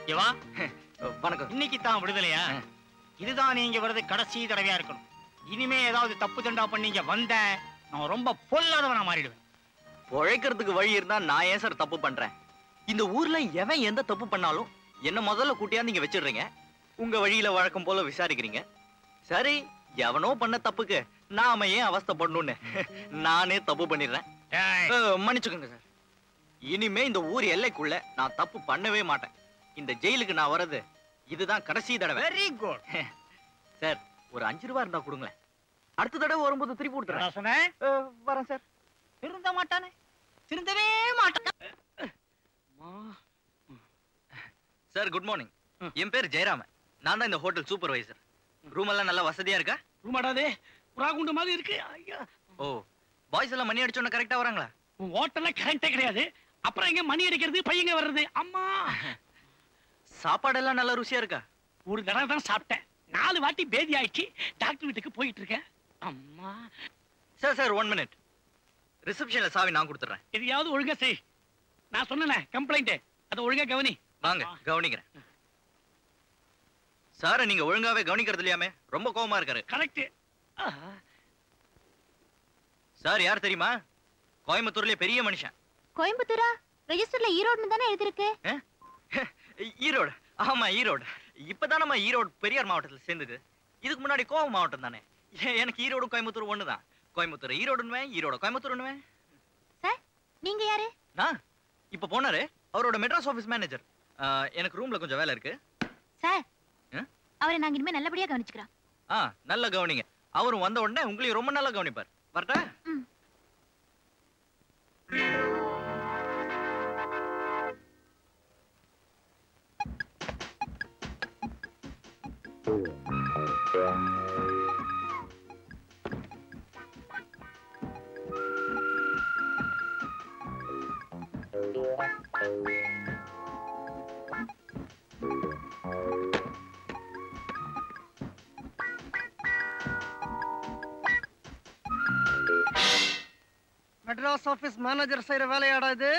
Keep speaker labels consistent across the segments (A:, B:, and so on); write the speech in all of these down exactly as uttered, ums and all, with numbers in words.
A: சிவா
B: வணக்கம்.
A: இன்னைக்கு தான் விடுதலையா? இதுதான் நீங்க வரது கடைசி தடவையா இருக்கணும். இனிமே ஏதாவது தப்பு தண்டா பண்ணீங்க வந்த நான் ரொம்ப பொல்லாதவனா மாறிடுவேன்.
B: உழைக்கிறதுக்கு வழி இருந்தா நான் ஏன் சார் தப்பு பண்றேன்? இந்த ஊர்ல எவன் எந்த தப்பு பண்ணாலும் என்ன முதல்ல கூட்டியா நீங்க வச்சிடுறீங்க. உங்க வழியில வழக்கம் போல விசாரிக்கிறீங்க. சரி, எவனோ பண்ண தப்புக்கு நாம ஏன் அவஸ்தைப்படணும்னு நானே தப்பு பண்ணிடுறேன். மன்னிச்சுக்கோங்க சார். இனிமே இந்த ஊர் எல்லைக்குள்ள நான் தப்பு பண்ணவே மாட்டேன். இந்த ஜெயிலுக்கு நான் வர்றது இதுதான் கடைசி தடவை.
A: வெரி குட்
B: சார், ஒரு அஞ்சு ரூபா இருந்தா கொடுங்களேன். அடுத்த தடவை வரும்போது திருப்பி கொடுத்துறேன்.
A: சொன்னேன்
B: வரேன் சார்.
A: திருந்த மாட்டானே, திருந்தவே மாட்டான்.
B: Sir good morning. என் பேர் ஜெயராமன். நான் தான் இந்த ஹோட்டல் சூப்பர்வைசர். ரூம் எல்லாம் நல்லா வசதியா இருக்கா?
A: ரூமாடாதே புறாகுண்டு மாதிரி இருக்கு. ஐயா,
B: ஓ, பாய்ஸ் எல்லாம் மணி அடிச்சோன்னு கரெக்டா வராங்களா?
A: உன் ஹோட்டல்ல கரண்டே கிடையாது, அப்புறம் எங்க மணி அடிக்கிறது, பையங்க வர்றது? அம்மா,
B: சாப்பாடெல்லாம் நல்லா ருசியா இருக்கா?
A: ஒரு தடவை தான் சாப்பிட்டேன், நாலு வாட்டி பேதி ஆயிடுச்சு. டாக்டர் வீட்டுக்கு போயிட்டு இருக்கேன். அம்மா.
B: Sir sir one minute. ரிசப்ஷன்ல சாவி நான் கொடுத்துறேன்.
A: எதையாவது ஒழுங்கா செய். நான் சொன்னேன் கம்ப்ளைண்ட், அதை ஒழுங்கா கவனி.
B: வாங்க கவனிக்கிறேன். சார நீங்க ஒழுங்காவே கவனிக்கிறது இல்லையாமே, ரொம்ப கோவமா இருக்காரு.
A: கரெக்ட்.
B: சார் யார் தெரியுமா? கோயம்புத்தூர்ல பெரிய மனுஷன்.
C: கோயம்புத்தூரா? ரெஜிஸ்டர்ல ஈரோடுன்னு தானே எழுதிருக்கு.
B: ஈரோடு? ஆமா ஈரோடு. இப்பதான் நம்ம ஈரோடு பெரியார் மாவட்டத்தில் சேர்ந்தது. இதுக்கு முன்னாடி கோவம் மாவட்டம் தானே. எனக்கு ஈரோடு கோயம்புத்தூர் ஒண்ணுதான். கோயம்புத்தூர் ஈரோடுன்னுவேன், ஈரோடு கோயம்புத்தூர்னுவேன்.
C: சார் நீங்க யாரு?
B: நான் இப்ப போனாரு, அவரோட மெட்ராஸ் ஆபீஸ் மேனேஜர். எனக்கு ரூம்ல கொஞ்சம் வேலை இருக்கு.
C: சார் அவரை நாங்க இனிமே நல்லபடியா கவனிச்சுக்கிறோம்.
B: ஆ, நல்ல கவனிங்க. அவரும் வந்த உடனே உங்களையும் ரொம்ப நல்லா கவனிப்பார். வரட்டா?
D: மெட்ராஸ் ஆபீஸ் மேனேஜர் செய்யற வேலையாடா இது?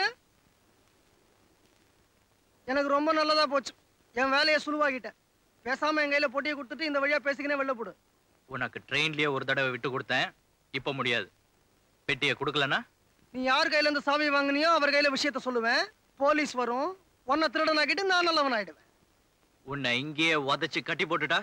D: எனக்கு ரொம்ப நல்லதா போச்சு. என் வேலையை சுழுவாகிட்டேன். பேசாம என் கையில பொட்டியை கொடுத்துட்டு இந்த வழியா பேசிக்கினே வெளில போடு.
B: உனக்கு ட்ரெயின்லயே ஒரு தடவை விட்டு கொடுத்தேன், இப்ப முடியாது. பெட்டியை கொடுக்கலனா
D: நீ யார் கையில இருந்து சாவி வாங்கினியோ அவர் கையில விஷயத்த சொல்லுவேன். போலீஸ் வரும், உன்னை திருடனாக்கிட்டு நான் நல்லவன் ஆயிடுவேன்.
B: உன்னை இங்கேயே உதைச்சு கட்டி போட்டுட்டா?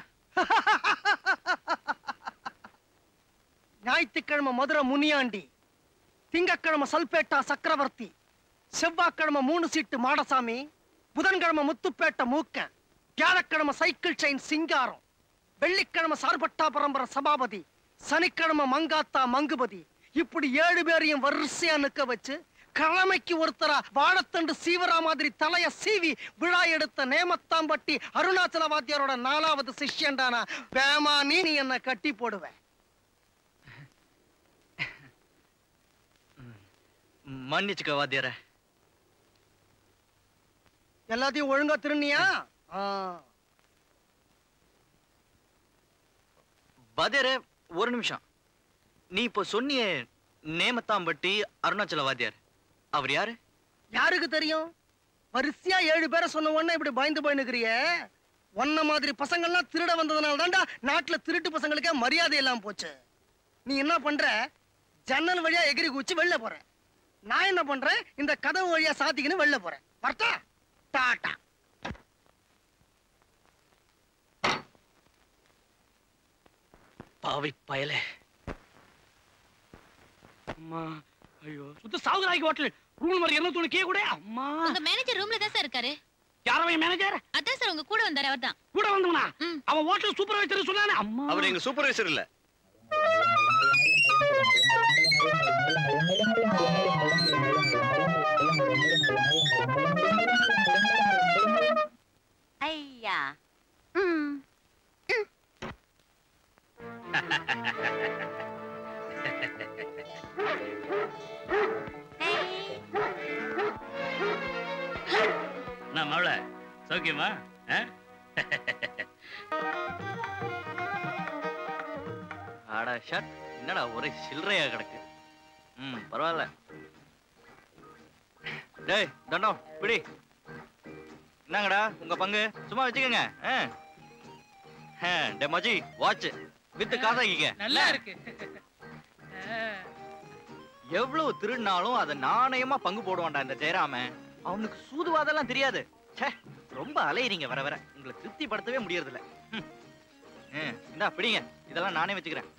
D: ஞாயிற்றுக்கிழமை மதுரை முனியாண்டி, திங்கக்கிழமை சல்பேட்டா சக்கரவர்த்தி, செவ்வாய்க்கிழமை மூணு சீட்டு மாடசாமி, புதன்கிழமை முத்துப்பேட்டை மூக்கன், வியாழக்கிழமை சைக்கிள் செயின் சிங்காரம், வெள்ளிக்கிழமை சார்பட்டா பரம்பரை சபாபதி, சனிக்கிழமை மங்காத்தா மங்குபதி. இப்படி ஏழு பேரையும் வரிசையா நிக்க வச்சு கிழமைக்கு ஒருத்தரா வாழத்தண்டு சீவரா மாதிரி தலைய சீவி விழா எடுத்த நேமத்தாம்பட்டி அருணாச்சல வாத்தியாரோட நாலாவது சிஷ்யன்டானா பேமா நீ நீ என்ன கட்டி போடுவேன்.
B: மன்னிச்சுக்க வாத்தியார.
D: எல்லாத்தையும் ஒழுங்கா திருநியா?
B: வாத்தியார ஒரு நிமிஷம். நீ இப்ப சொன்னிய நேமத்தாம்பட்டி அருணாச்சல வாத்தியார், அவர் யாரு?
D: யாருக்கு தெரியும்? வரிசையா ஏழு பேரை சொன்ன உடனே இப்படி பயந்து போயினுக்கிறிய. ஒன்ன மாதிரி பசங்கள்லாம் திருட வந்ததுனால தான்டா நாட்டுல திருட்டு பசங்களுக்கே மரியாதை எல்லாம் போச்சு. நீ என்ன பண்ற? ஜன்னல் வழியா எகிரி குச்சி வெளில போற. நான் என்ன பண்றேன்? இந்த கதவு வழியா சாத்திக்கின்னு வெளில போறேன். வரட்டா? டாடா.
B: பாவி பயலே.
A: அம்மா, ஐயோ, சுத்த சாவுகராகி ஹோட்டல். ரூம் நம்பர் இருநூத்தி ஒன்று கே கூட. அம்மா,
C: உங்க மேனேஜர் ரூம்ல தான் சார் இருக்காரு.
A: யாரவன் மேனேஜர்?
C: அதான் சார் உங்க கூட வந்தாரு. அவர்தான்.
A: கூட வந்தவனா? அவன் ஹோட்டல் சூப்பர்வைசர் சொன்னானே. அம்மா,
E: அவர் எங்க சூப்பர்வைசர் இல்ல.
C: ஐயா. ம்.
A: நான் மவள சௌக்கியமா?
B: ஆடா ஷட், என்னடா ஒரே சில்லறையா கிடக்கு. ம், பரவாயில்ல. டேய் தண்டம் பிடி. என்னங்கடா உங்க பங்கு சும்மா வச்சுக்கோங்க. டே மஜி வாட்ச் வித் காதாக்கிக்க.
E: நல்லா இருக்கு.
B: எவ்வளவு திருடினாலும் அதை நாணயமா பங்கு போடுவான்டா இந்த ஜெயராம. அவனுக்கு சூதுவாதெல்லாம் தெரியாது. ரொம்ப அலையிறீங்க வர வர, உங்களை திருப்தி படுத்தவே முடியறது இல்ல. இந்தா பிடிங்க, இதெல்லாம் நானே வச்சுக்கிறேன்.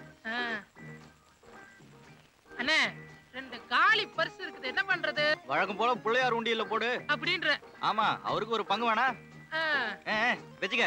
E: அண்ணே ரெண்டு காலி பர்ஸ் இருக்குது, என்ன பண்றது?
B: வழக்கம் போல பிள்ளையார் உண்டியல்ல போடு
E: அப்படின்ற.
B: ஆமா, அவருக்கு ஒரு பங்கு வேணா வச்சுக்க.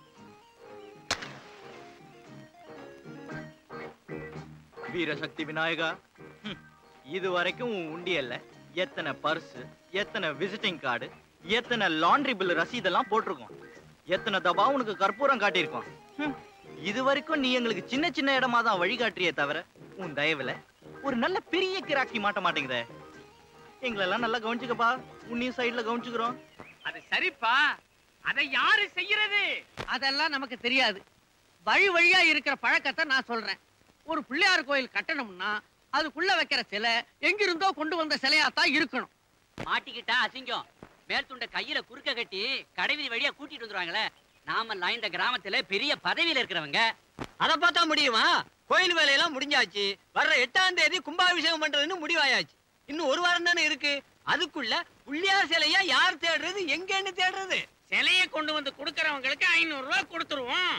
B: வீரசக்தி விநாயகா, இது வரைக்கும் உன் உண்டியல்ல எத்தனை பர்ஸ், எத்தனை விசிட்டிங் கார்டு, எத்தனை லாண்ட்ரி பில் ரசீதெல்லாம் போட்டிருக்கோம், எத்தனை தபா உனக்கு கற்பூரம் காட்டியிருக்கோம். இது வரைக்கும் நீ எங்களுக்கு சின்ன சின்ன இடமா தான் வழிகாட்டியே தவிர உன் தயவுல ஒரு நல்ல பெரிய கிராக்கி மாட்ட மாட்டேங்குத. எங்களெல்லாம் நல்லா கவனிச்சுக்கப்பா, உன்னையும் சைட்ல கவனிச்சுக்கிறோம்.
E: அது சரிப்பா, அதை யாரு செய்யறது?
F: அதெல்லாம் நமக்கு தெரியாது. வழி வழியா இருக்கிற பழக்கத்தை நான் சொல்றேன். ஒரு பிள்ளையார் கோயில் கட்டணும்னா அதுக்குள்ள வைக்கிற சிலை எங்கிருந்தோ கொண்டு வந்த சிலையாத்தான் இருக்கணும்.
G: மாட்டிக்கிட்டா அசிங்கம். மேல் துண்ட கையில குறுக்க கட்டி கடைவீதி வழியா கூட்டிட்டு வந்துருவாங்களே. நாமெல்லாம் இந்த கிராமத்துல பெரிய பதவியில இருக்கிறவங்க.
F: அதை பார்த்தா முடியுமா? கோயில் வேலையெல்லாம் முடிஞ்சாச்சு. வர்ற எட்டாம் தேதி கும்பாபிஷேகம் பண்றதுன்னு முடிவாயாச்சு. இன்னும் ஒரு வாரம் தானே இருக்கு. அதுக்குள்ள புள்ளியார் சிலையா யார் தேடுறது, எங்கன்னு தேடுறது?
E: சிலையை கொண்டு வந்து கொடுக்கறவங்களுக்கு ஐநூறு ரூபாய் கொடுத்துருவோம்.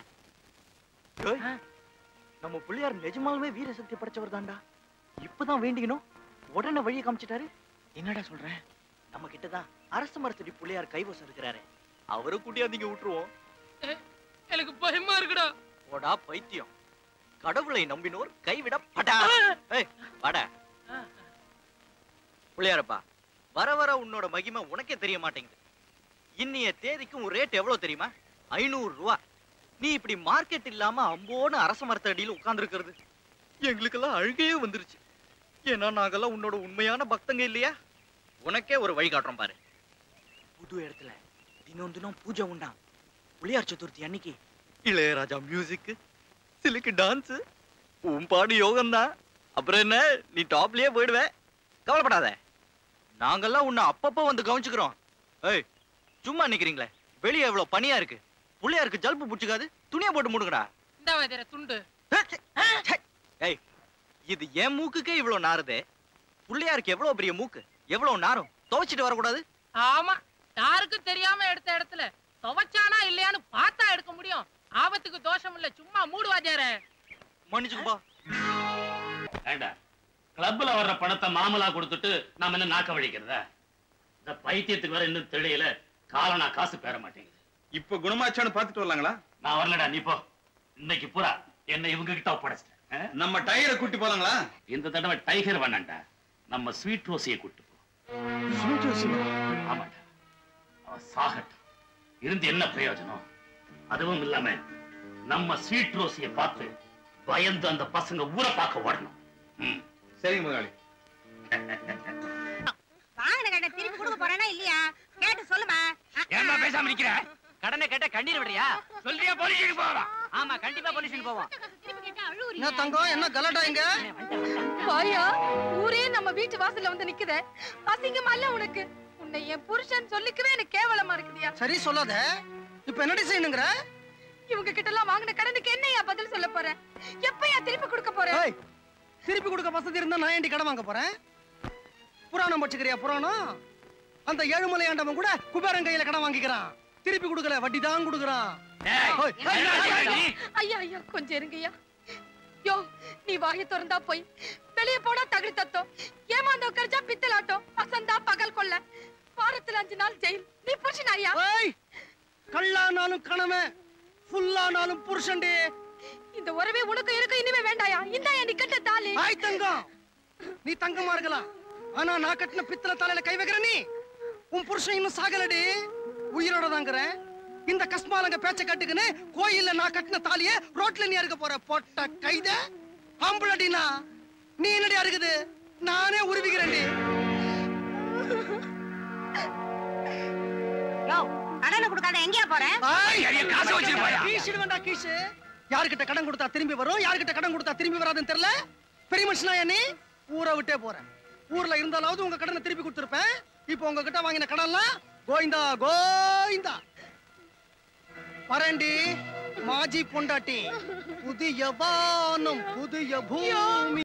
B: நம்ம பிள்ளையார் நிஜமாலுமே வீரசக்தி படைச்சவர் தான்டா. இப்பதான் வேண்டிக்கணும், உடனே வழியை காமிச்சிட்டாரு. என்னடா சொல்றேன்? நம்ம கிட்டதான் அரசு மரத்தடி பிள்ளையார் கைவசம் இருக்கிறாரு. அவரை கூட்டியாந்தீங்க விட்டுருவோம்.
E: எனக்கு பயமா இருக்குடா.
B: போடா பைத்தியம், கடவுளை நம்பினோர் கைவிட படா. பட பிள்ளையாரப்பா, வர வர உன்னோட மகிமை உனக்கே தெரிய மாட்டேங்குது. இன்னைய தேதிக்கு உன் ரேட் எவ்வளவு தெரியுமா? ஐநூறு ரூபா. நீ இப்படி மார்க்கெட் இல்லாம அம்போன்னு அரச மரத்த அடியில் உட்கார்ந்து இருக்கிறது எங்களுக்கெல்லாம் அழுகையே வந்துருச்சு. ஏன்னா நாங்கெல்லாம் உன்னோட உண்மையான பக்தங்க இல்லையா? உனக்கே ஒரு வழி காட்டுறோம் பாரு. புது இடத்துல தினம் தினம் பூஜை உண்டா. பிள்ளையார் சதுர்த்தி அன்னைக்கு இளையராஜா மியூசிக், சிலுக்கு டான்ஸ், உன் பாடு யோகம் தான். அப்புறம் என்ன, நீ டாப்லயே போயிடுவ. கவலைப்படாத, நாங்கெல்லாம் உன்னை அப்பப்போ வந்து கவனிச்சுக்கிறோம். ஏய், சும்மா நிக்கிறீங்களே, வெளியே எவ்வளவு பனியா இருக்கு. பிள்ளையாருக்கு ஜல்பு புடிச்சுக்காது, துணியை போட்டு மூடுங்கடா.
E: இந்த வதர துண்டு.
B: ஏய், இது என் மூக்குக்கே இவ்வளவு நாறுதே. பிள்ளையாருக்கு எவ்வளவு பெரிய மூக்கு, எவ்வளவு நாரும். துவைச்சிட்டு வரக்கூடாது?
E: ஆமா, யாருக்கும் தெரியாம எடுத்த இடத்துல துவைச்சானா இல்லையான்னு பார்த்தா எடுக்க முடியும். ஆபத்துக்கு தோஷம் இல்ல, சும்மா மூடு வாஜார.
B: மன்னிச்சுக்கப்பா.
H: ஏண்டா, கிளப்ல வர்ற பணத்தை மாமலா கொடுத்துட்டு நாம என்ன நாக்க வழிக்கிறதா? இந்த பைத்தியத்துக்கு வர இன்னும் தெரியல. காலனா காசு பெற மாட்டேங்குது.
I: இப்ப குணமாச்சான்னு பாத்துட்டு வரலாங்களா?
H: நான் வரலடா, நீ போ. இன்னைக்கு பூரா என்ன இவங்க கிட்ட ஒப்படைச்சிட்டேன்.
I: நம்ம டைகரை கூட்டி போலாங்களா?
H: இந்த தடவை டைகர் வேணாண்டா, நம்ம ஸ்வீட் ரோசியை கூட்டு போ. ஆமாண்டா, அவ சாகட்டும், இருந்து என்ன பிரயோஜனம்? அதுவும் இல்லாம நம்ம ஸ்வீட் ரோசியை பார்த்து பயந்து அந்த பசங்க ஊரை பார்க்க ஓடணும்.
I: சரிங்க முதலாளி.
J: வாங்கின கடனை திருப்பி கொடுக்க போறானா இல்லையா கேட்டு சொல்லுமா.
A: ஏமா பேசாம நிக்கிற?
G: கடனை கேட்ட கண்ணீர் விடுறியா?
A: சொல்றியா போலீஸுக்கு போறோம்?
G: ஆமா, கண்டிப்பா போலீஸுக்கு போவோம்.
D: என்ன தங்கம், என்ன கலடா இங்க?
K: வாயா, ஊரே நம்ம வீட்டு வாசல்ல வந்து நிக்குதே. அசிங்கமா இல்ல உனக்கு? உன்னை என் புருஷன் சொல்லிக்கவே எனக்கு கேவலமா இருக்குதியா.
D: சரி சொல்லாத. இப்ப என்னடி செய்யணுங்கற?
K: இவங்க கிட்ட எல்லாம் வாங்கின கடனுக்கு என்னையா பதில் சொல்ல போற? எப்பயா திருப்பி கொடுக்க போற?
D: ஏய், திருப்பி கொடுக்க வசதி இருந்தா நான் ஏண்டி கடன் வாங்க போறேன்? புராணம் படிச்சுக்கிறியா? புராணம் அந்த ஏழுமலை ஆண்டவன் கூட குபேரன் கையில கடன் வாங்கிக்கிறான். திருப்பி கொடுக்கல, வட்டி தான் கொடுக்கறான்.
K: ஐயா ஐயா, கொஞ்சம் இருங்கய்யா. யோ, நீ வாயை திறந்தா போய் வெளியே போனா தகுதி தத்தம், ஏமாந்தோ கர்ஜா பித்தலாட்டம், அசந்தா பகல் கொள்ள, வாரத்துல அஞ்சு நாள் ஜெயில். நீ புருஷன் ஐயா?
D: ஏய், கல்லானாலும் கணவன், ஃபுல்லானாலும் புருஷன்டி.
K: இந்த உறவே உனக்கு இருக்கு இனிமே வேண்டாயா? இந்தாயா நீ கட்ட தாலி.
D: ஆய் தங்கம், நீ தங்கமா இருக்கலாம், ஆனா நான் கட்டின பித்தளை தலையில கை வைக்கிற நீ. உன் புருஷன் இன்னும் சாகலடி, உயிரோட தாங்கற. இந்த கஸ்மாலங்க பேச்ச கட்டுக்குன்னு கோயில்ல நான் கட்டின தாலிய ரோட்ல நீ அறுக்க போற பொட்ட கைத. ஆம்பளடினா நீ என்னடி அறுக்குது? நானே உருவிக்கிறேன்டி.
J: யோ, கடனை கொடுக்காத எங்கயா போற?
A: காசு வச்சிருப்பாயா?
D: கீஷிடு வேண்டா கீஷு. யார்கிட்ட கடன் கொடுத்தா திரும்பி வரும், யார்கிட்ட கடன் கொடுத்தா திரும்பி வராதுன்னு தெரியல. பெரிய மனுஷனா நீ? ஊரை விட்டே போறேன். ஊர்ல இருந்தாலாவது உங்க கடனை திருப்பி கொடுத்துருப்பேன். இப்போ உங்ககிட்ட வாங்கின கடன்லாம் கோவிந்தா கோவிந்தா. வரேண்டி மாஜி பொண்டாட்டி. புதிய வானம் புதிய பூமி.